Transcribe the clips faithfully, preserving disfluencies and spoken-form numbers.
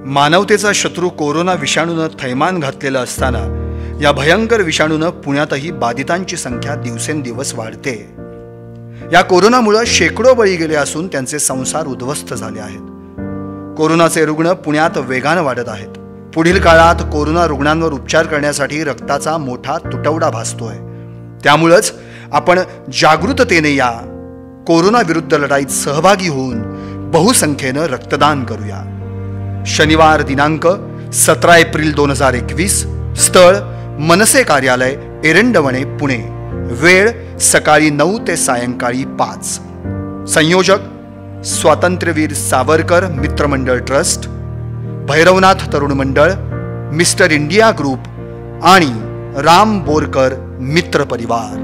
मानवतेचा शत्रू कोरोना विषाणूनं थैमान घातलेलं असताना या भयंकर विषाणूनं पुण्यातही बाधितांची संख्या दिवसेंदिवस वाढते। या कोरोनामुळे शेकडो बळी गेले असून त्यांचे संसार उद्ध्वस्त झाले आहेत। कोरोनाचे रुग्ण पुण्यात वेगाने वाढत आहेत। पुढील काळात कोरोना रुग्णांवर उपचार करण्यासाठी रक्ताचा मोठा तुटवडा भासतोय। त्यामुळेच आपण जागृततेने या कोरोना विरुद्ध लढाईत सहभागी होऊन बहुसंख्येने रक्तदान करूया। शनिवार दिनांक सतरा एप्रिल दोन हजार एकवीस, स्थळ मनसे कार्यालय एरंडवणे पुणे, वेळ सकाळी नऊ ते सायंकाळी पाच। संयोजक स्वातंत्र्यवीर सावरकर मित्रमंडळ ट्रस्ट, भैरवनाथ तरुण मंडळ, मिस्टर इंडिया ग्रुप आणि राम बोरकर मित्र परिवार।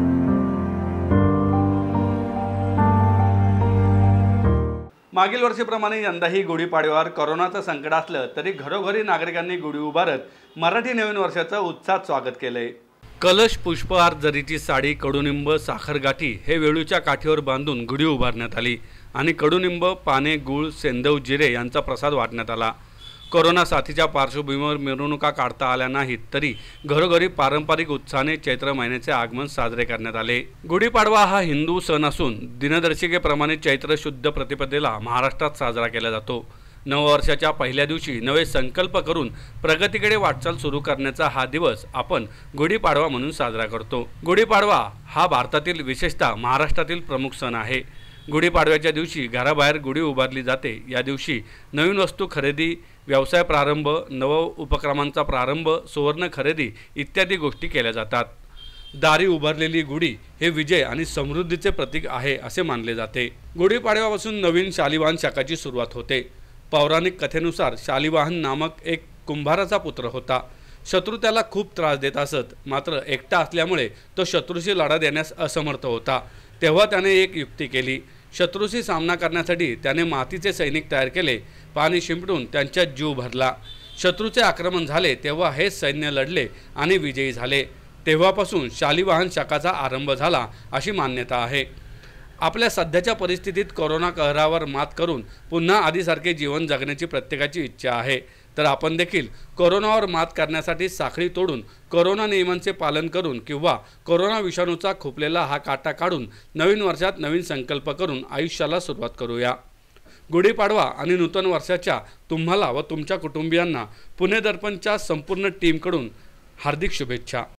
मागील वर्षीप्रमाणे यंदाही गुढीपाडव्यावर कोरोनाचं संकट असलं तरी घरोघरी नागरिकांनी गुढी उभारत मराठी नवीन वर्षाचं उत्साहात स्वागत केलंय। कलश, पुष्पहार, जरीची साडी, कडुनिंब, साखरगाठी हे वेळूच्या काठीवर बांधून गुढी उभारण्यात आली आणि कडुनिंब, पाने, गूळ, सेंदव, जिरे यांचा प्रसाद वाटण्यात आला। कोरोना साथीच्या पार्श्वभूमीवर मिरवणुका काढता आल्या नाहीत तरी घरोघरी पारंपरिक उत्साहाने चैत्र महिन्याचे आगमन साजरे करण्यात आले। गुढीपाडवा हा हिंदू सण असून दिनदर्शिकेप्रमाणे चैत्र शुद्ध प्रतिपदेला महाराष्ट्रात साजरा केला जातो। नववर्षाच्या पहिल्या दिवशी नवे संकल्प करून प्रगतीकडे वाटचाल सुरू करण्याचा हा दिवस आपण गुढीपाडवा म्हणून साजरा करतो। गुढीपाडवा हा भारतातील विशेषतः महाराष्ट्रातील प्रमुख सण आहे। गुढीपाडव्याच्या दिवशी घराबाहेर गुढी उभारली जाते। या दिवशी नवीन वस्तू खरेदी, व्यवसाय प्रारंभ, नव उपक्रमांचा प्रारंभ, सुवर्ण खरेदी इत्यादी गोष्टी केल्या जातात। दारी उभारलेली गुढी हे विजय आणि समृद्धीचे प्रतीक आहे असे मानले जाते। गुढीपाडव्यापासून नवीन शालिवाहन शकाची सुरुवात होते। पौराणिक कथेनुसार शालिवाहन नामक एक कुंभाराचा पुत्र होता। शत्रू त्याला खूप त्रास देत असत, मात्र एकटा असल्यामुळे तो शत्रूशी लढा देण्यास असमर्थ होता। तेव्हा त्याने एक युक्ती केली। शत्रूशी सामना करण्यासाठी त्याने मातीचे सैनिक तयार केले, पाणी शिंपडून त्यांच्यात जीव भरला। शत्रूचे आक्रमण झाले तेव्हा हे सैन्य लढले आणि विजयी झाले। तेव्हापासून शालिवाहन शकाचा आरंभ झाला अशी मान्यता आहे। आपल्या सध्याच्या परिस्थितीत कोरोना कहरावर मात करून पुन्हा आधीसारखे जीवन जगण्याची प्रत्येकाची इच्छा आहे, तर आपण देखील कोरोनावर मात करण्यासाठी साखळी तोडून कोरोना नियमांचे पालन करून किंवा कोरोना विषाणूचा खुपलेला हा काटा काढून नवीन वर्षात नवीन संकल्प करून आयुष्याला सुरुवात करूया। गुढीपाडवा आणि नूतन वर्षाच्या तुम्हाला व तुमच्या कुटुंबियांना पुणे दर्पणच्या संपूर्ण टीमकडून हार्दिक शुभेच्छा।